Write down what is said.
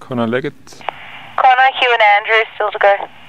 Connor Leggett. Connor, Hugh and Andrew, still to go.